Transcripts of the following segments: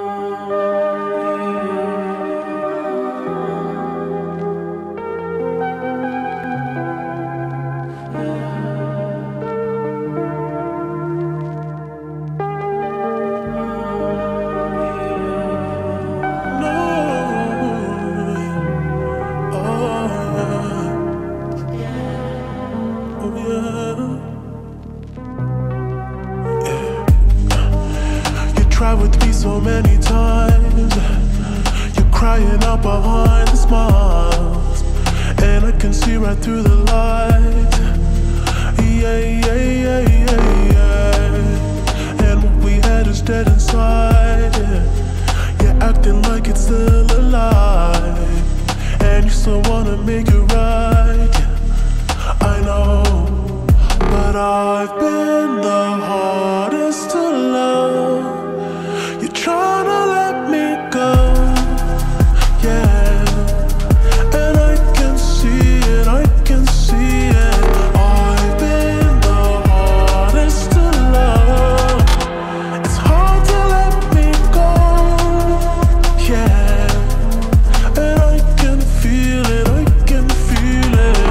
Tried with me so many times. You're crying out behind the smiles, and I can see right through the light. Yeah, yeah, yeah, yeah, yeah. And what we had is dead inside. Yeah. You're acting like it's still alive, and you still wanna make it right. Yeah. I know, but I've been the hardest to love. You're trying to let me go, yeah. And I can see it, I can see it. I've been the hardest to love. It's hard to let me go, yeah. And I can feel it, I can feel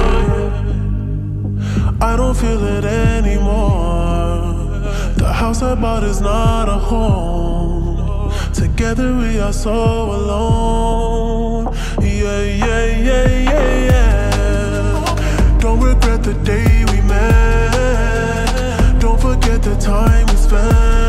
it. I don't feel it anymore. The house I bought is not a home. Together we are so alone. Yeah, yeah, yeah, yeah, yeah. Don't regret the day we met. Don't forget the time we spent.